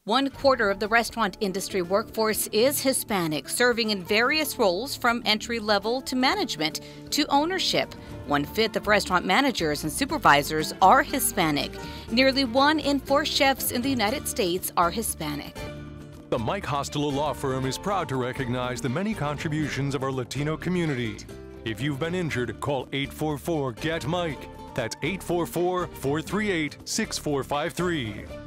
1/4 of the restaurant industry workforce is Hispanic, serving in various roles from entry level to management to ownership. 1/5 of restaurant managers and supervisors are Hispanic. Nearly 1 in 4 chefs in the United States are Hispanic. The Mike Hostilo Law Firm is proud to recognize the many contributions of our Latino community. If you've been injured, call 844-GET-MIKE. That's 844-438-6453.